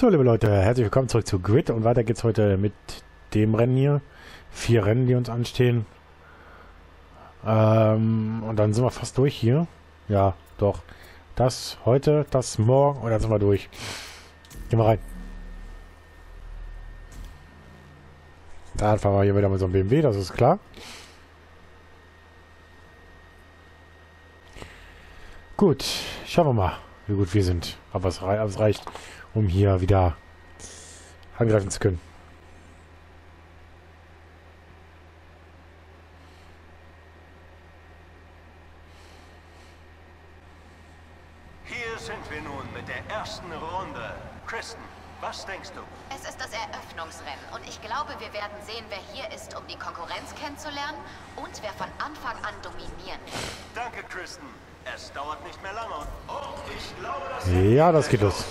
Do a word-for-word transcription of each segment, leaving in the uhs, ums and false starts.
So, liebe Leute, herzlich willkommen zurück zu Grid und weiter geht's heute mit dem Rennen hier. Vier Rennen, die uns anstehen. Ähm, und dann sind wir fast durch hier. Ja, doch. Das heute, das morgen und dann sind wir durch. Gehen wir rein. Da fahren wir hier wieder mit so einem B M W, das ist klar. Gut, schauen wir mal, wie gut wir sind. Aber es reicht, um hier wieder angreifen zu können. Hier sind wir nun mit der ersten Runde. Kristen, was denkst du? Es ist das Eröffnungsrennen und ich glaube, wir werden sehen, wer hier ist, um die Konkurrenz kennenzulernen und wer von Anfang an dominieren wird. Danke, Kristen. Es dauert nicht mehr lange. Und ich glaube, das Ja, das geht los.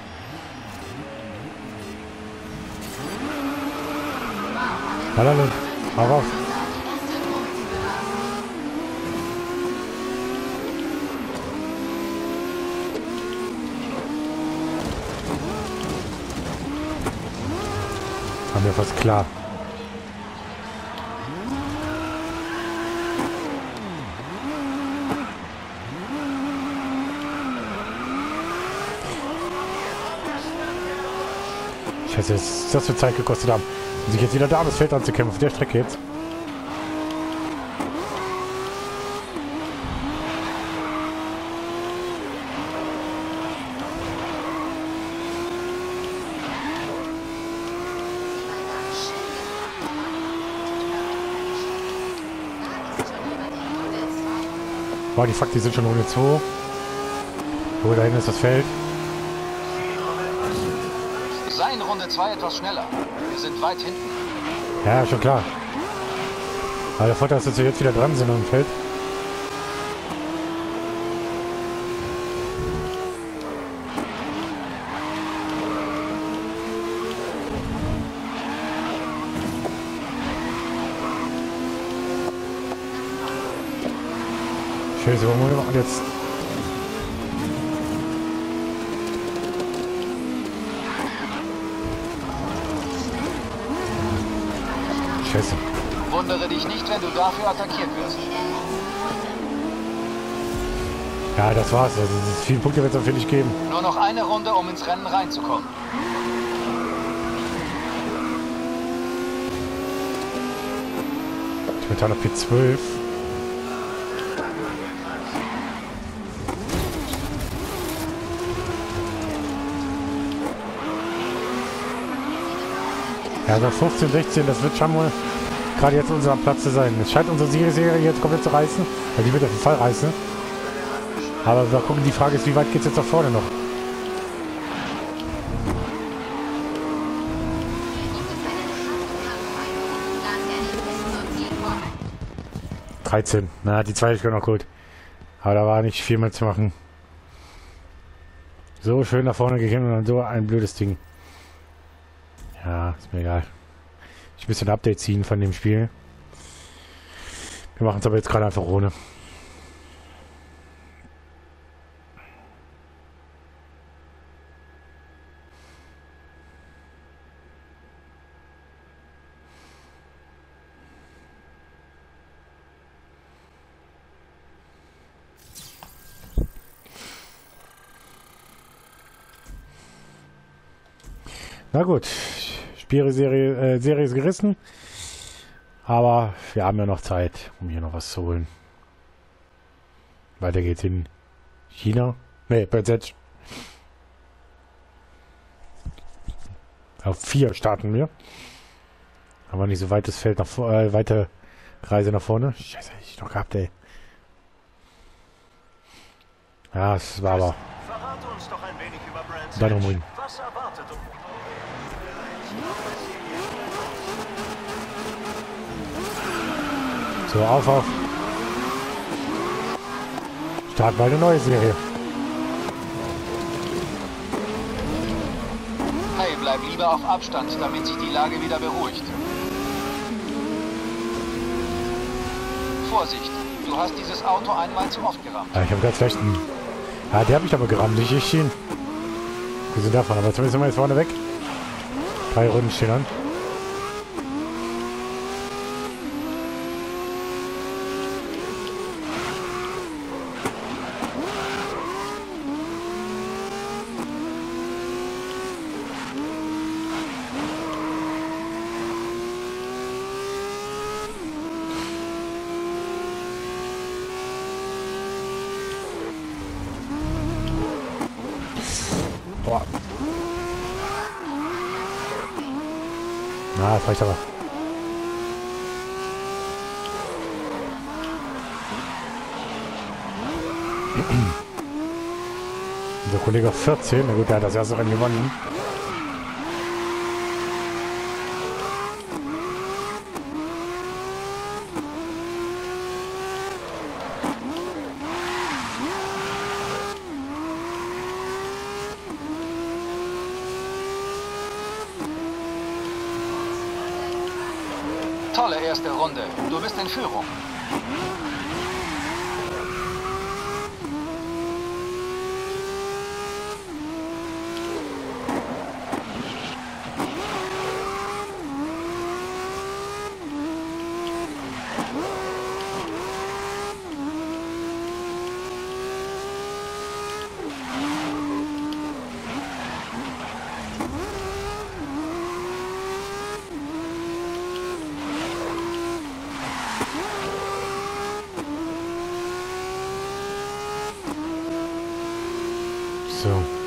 Hallo, hau rauf. Haben wir fast klar. Scheiße, was ist das für Zeit gekostet haben, um sich jetzt wieder da das Feld anzukämpfen auf der Strecke jetzt. Boah, die Fuck, die sind schon Runde zwei. Wo, da hinten ist das Feld. Sei in Runde zwei etwas schneller. Wir sind weit hinten. Ja, schon klar. Aber der Vorteil ist, dass wir jetzt wieder dran sind am Feld. Scheiße, warum wir machen jetzt? Scheiße. Wundere dich nicht, wenn du dafür attackiert wirst. Ja, das war's. Also, viele Punkte wird es dafür nicht geben. Nur noch eine Runde, um ins Rennen reinzukommen. Ich bin auf P zwölf. Ja, also fünfzehn, sechzehn, das wird schon mal gerade jetzt unser Platz zu sein. Es scheint unsere Serie jetzt komplett zu reißen. Weil die wird auf jeden Fall reißen. Aber wir gucken, die Frage ist, wie weit geht es jetzt nach vorne noch? dreizehn. Na, die zweite ist noch gut. Aber da war nicht viel mehr zu machen. So schön nach vorne gegangen und dann so ein blödes Ding. Ja, ist mir egal. Ich muss ein Update ziehen von dem Spiel. Wir machen es aber jetzt gerade einfach ohne. Na gut, Spielserie äh, Serie ist gerissen, aber wir haben ja noch Zeit, um hier noch was zu holen. Weiter geht's in China. Ne, B Z. Auf vier starten wir. Aber nicht so weites Feld nach vorne, äh, weite Reise nach vorne. Scheiße, ich noch gehabt, ey. Ja, es war aber. Verrate uns doch ein wenig über Brands Dann Hatch. umringen. Was erwartet uns? So, auf, auf. Starten wir eine neue Serie. Hey, bleib lieber auf Abstand, damit sich die Lage wieder beruhigt. Vorsicht, du hast dieses Auto einmal zu oft gerammt. Ja, ich habe ganz recht. Ja, der habe ich aber gerammt, nicht ich ihn. Wir sind davon, aber zumindest sind wir jetzt vorne weg. Drei Runden stehen an. Boah. Na, das reicht aber. Der Kollege vierzehn, na gut, der hat das erste Rennen gewonnen. Tolle erste Runde. Du bist in Führung. So.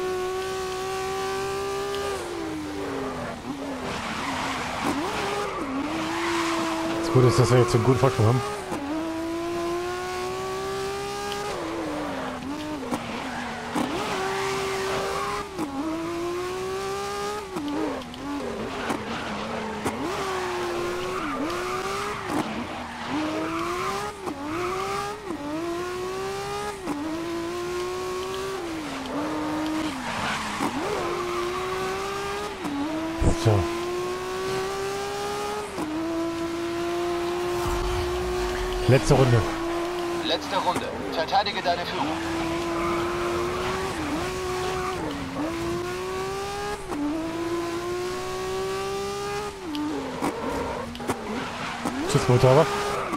Das Gute ist, dass wir jetzt einen guten Vorsprung haben. So. Letzte Runde. Letzte Runde. Verteidige deine Führung. Schutzmotor.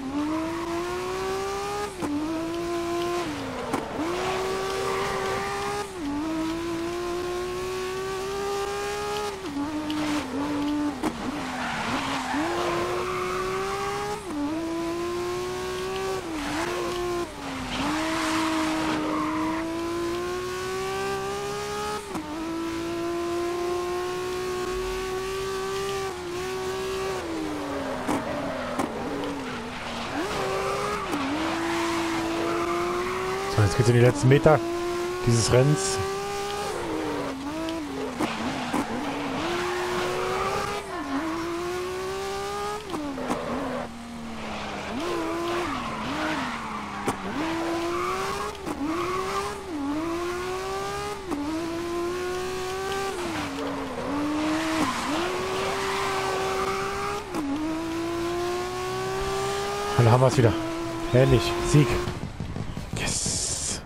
So, jetzt geht es in die letzten Meter dieses Rennens. Und dann haben wir es wieder. Ähnlich. Sieg. Yes.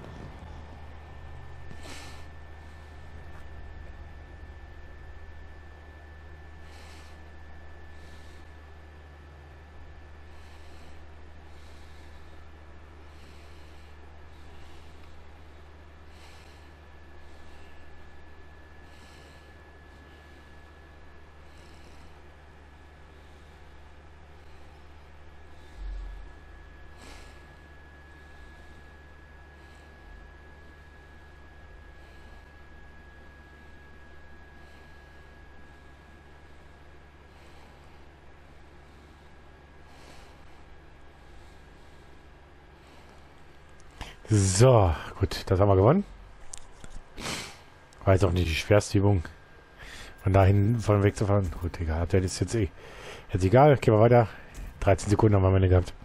So, gut, das haben wir gewonnen. War jetzt auch nicht die schwerste Übung. Von dahin von weg zu fahren. Gut, egal. Das ist jetzt eh. Jetzt egal. Gehen wir weiter. dreizehn Sekunden haben wir am Ende gehabt.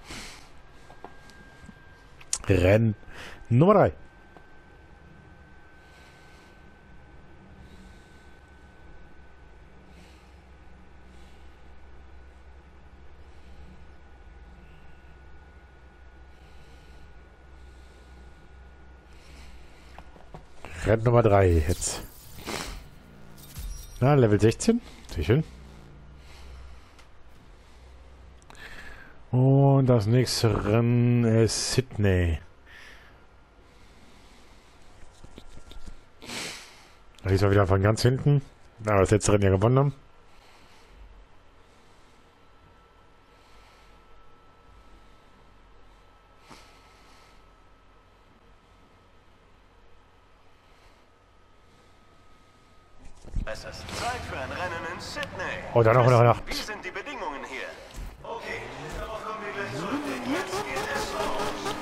Rennen Nummer drei. Rennen Nummer drei jetzt. Na, Level sechzehn. Sehr schön. Und das nächste Rennen ist Sydney. Diesmal wieder von ganz hinten. Aber das letzte Rennen ja gewonnen haben. Es ist Zeit für ein Rennen in Sydney. Oh, dann noch eine Nacht. Wie sind die Bedingungen hier? Okay, darauf kommen wir gleich zurück, denn jetzt geht es los.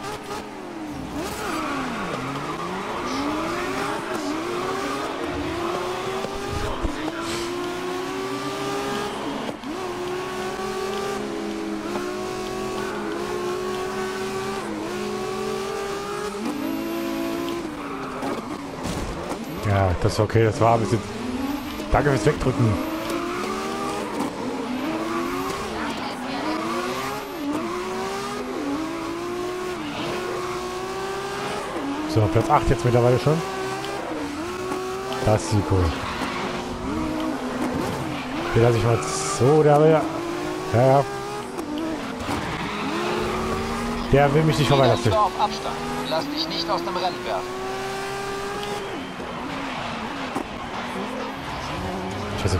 Ja, das ist okay, das war ein bisschen... Danke fürs Wegdrücken. So, Platz acht jetzt mittlerweile schon. Das ist cool. Hier lasse ich mal so, der will... Ja, ja. Der will mich nicht vorbeilassen. Auf Abstand. Lass dich nicht aus dem Rennen werfen. Scheiße.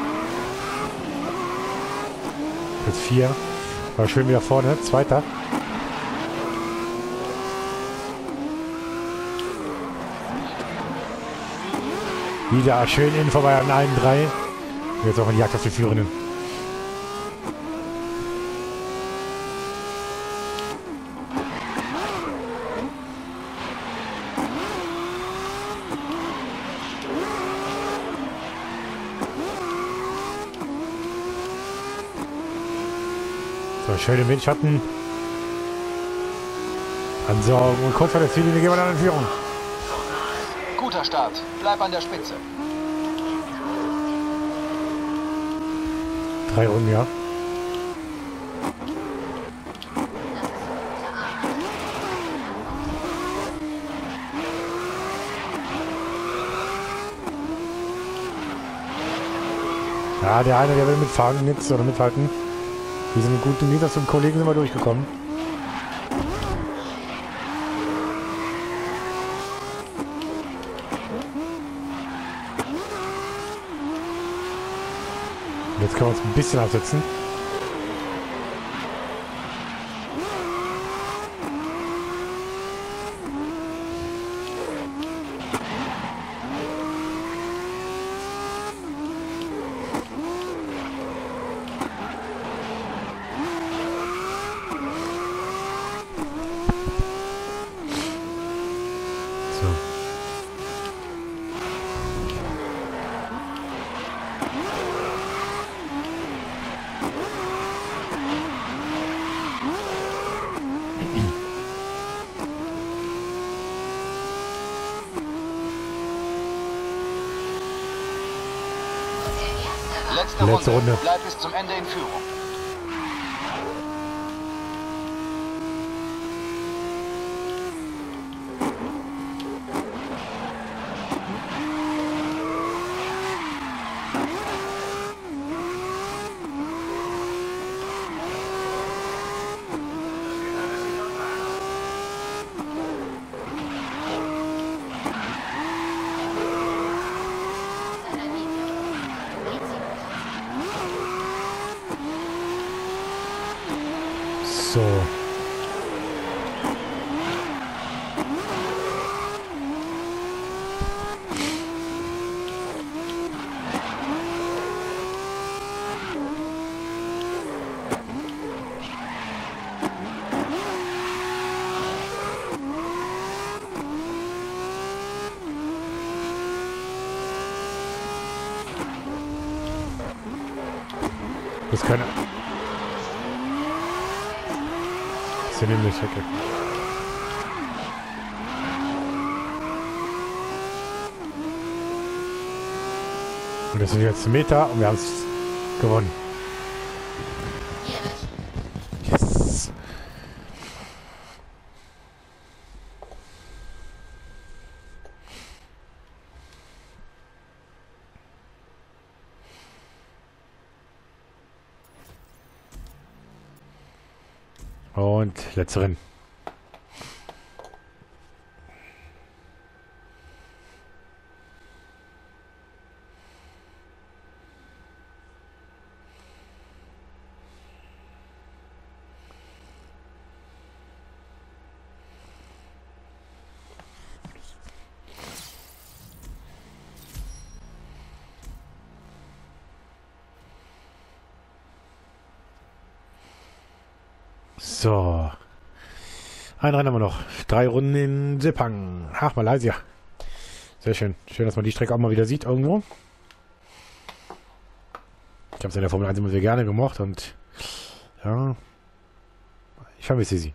Platz vier. War schön wieder vorne. Zweiter. Wieder schön innen vorbei an allen drei. Jetzt auch in die Jagd auf die Führenden. So, schöne Windschatten. Ansaugen und kurz vor der Ziellinie gehen wir dann in Führung. Guter Start. Bleib an der Spitze. Drei Runden, ja. Ja, der eine, der will mitfahren jetzt oder mithalten. Die sind gut, die das und Kollegen sind wir durchgekommen. Jetzt können wir uns ein bisschen absetzen. Letzte, Letzte Runde. Runde. Bleib bis zum Ende in Führung. So. Das kann... Das ist ja nämlich Hecke. Und das sind jetzt Meter und wir haben es gewonnen. Yes. Und letzte Rennen. So. Ein Rennen haben wir noch. Drei Runden in Sepang. Ach, Malaysia. Sehr schön. Schön, dass man die Strecke auch mal wieder sieht irgendwo. Ich habe es in der Formel eins immer sehr gerne gemocht und ja, ich vermisse sie.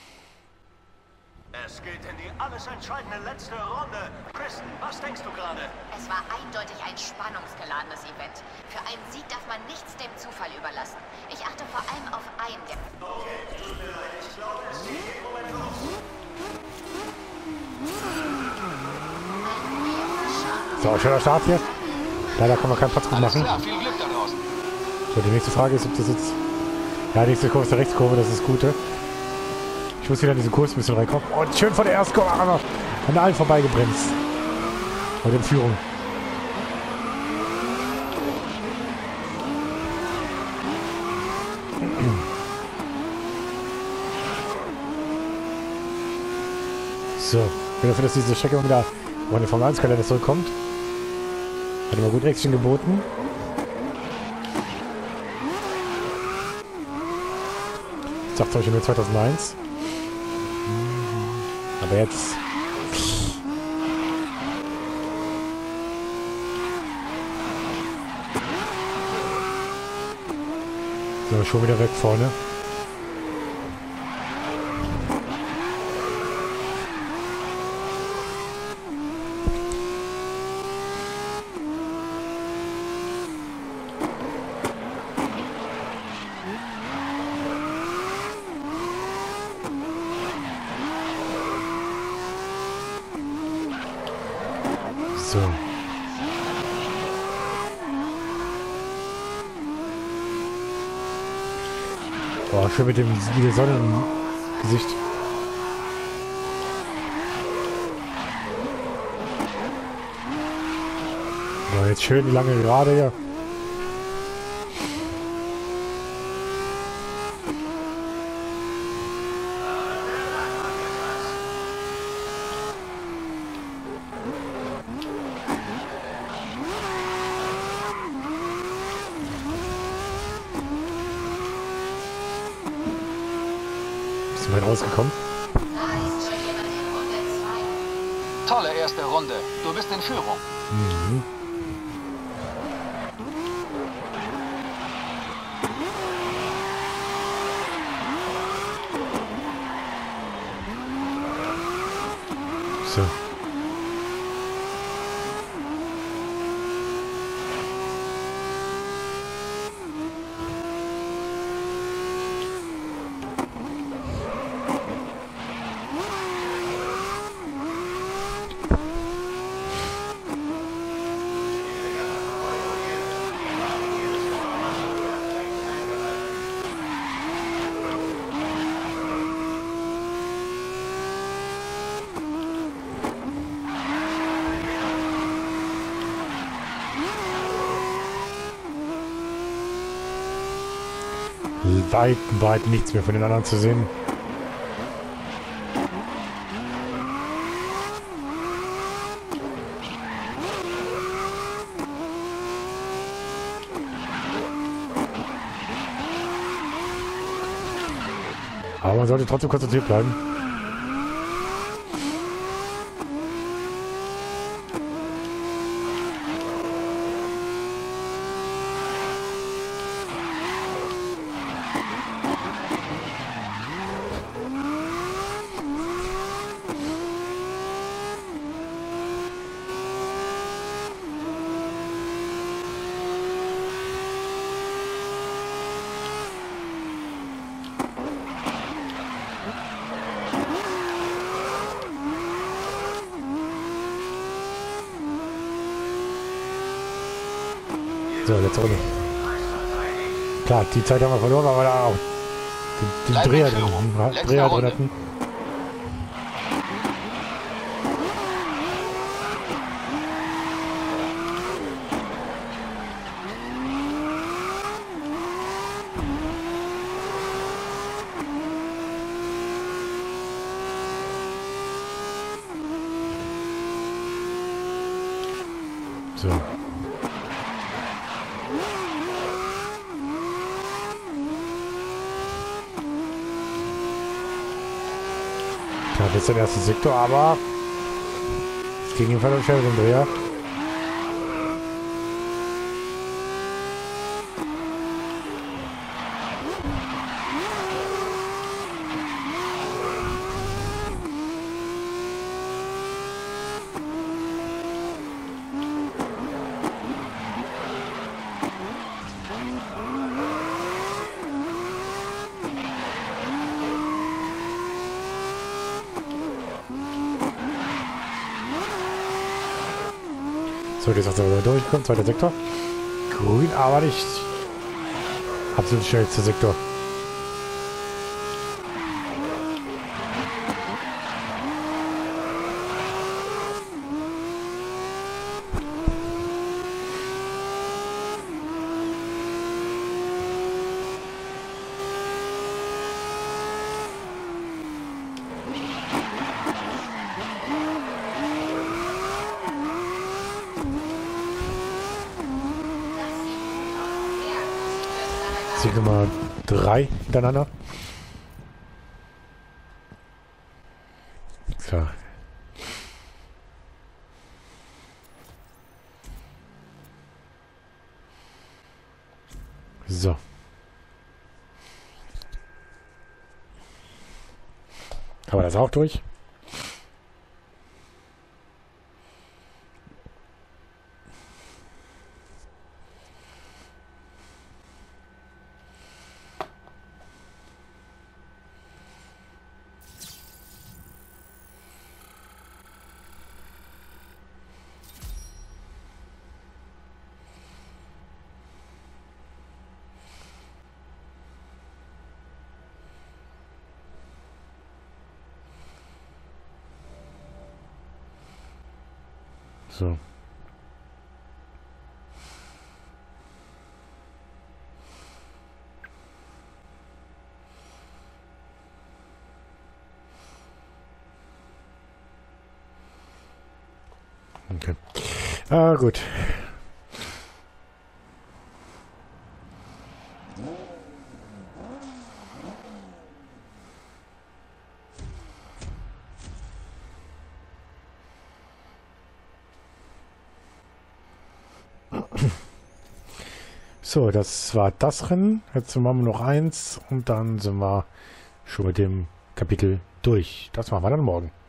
Es geht in die alles entscheidende letzte Runde. Kristen, was denkst du gerade? Es war eindeutig ein spannungsgeladenes Event. Für einen Sieg darf man nichts dem Zufall überlassen. Ich achte vor allem auf einen der... So, schöner Start hier. Leider kann man keinen Platz gut Alles machen. klar, viel Glück da draußen. So, die nächste Frage ist, ob das jetzt... Ja, die nächste Kurve ist der Rechtskurve, das ist das Gute. Ich muss wieder in diesen Kurs ein bisschen reinkommen. Und schön von der ersten Kurve aber an allen vorbeigebremst. Und in Führung. So, ich bin dafür, dass diese Strecke mal wieder auf den Formel eins Kalender zurückkommt. Hat immer gut Action geboten. Ich dachte euch nur zweitausendeins. Aber jetzt... So, schon wieder weg vorne. So. Boah, schön mit dem mit der Sonne im Gesicht. So, jetzt schön die lange Gerade hier. Bist du weit rausgekommen? Tolle erste Runde. Du bist in Führung. Mhm. So. Weit, weit nichts mehr von den anderen zu sehen. Aber man sollte trotzdem konzentriert bleiben. So, letzte Runde. Klar, die Zeit haben wir verloren, aber da auch den Bleib Dreher, in Führung. den Letzte Dreher drin Runde. hatten. So. Ja, das ist der erste Sektor, aber es ging jedenfalls schnell mit dem Dreher. So, jetzt hat er durchgekommen, zweiter Sektor. Grün, aber nicht absolut schnellster Sektor. Sieg Nummer drei hintereinander. Klar. So. Haben wir das auch durch? So. Okay. Ah, gut. So, das war das Rennen. Jetzt machen wir noch eins und dann sind wir schon mit dem Kapitel durch. Das machen wir dann morgen.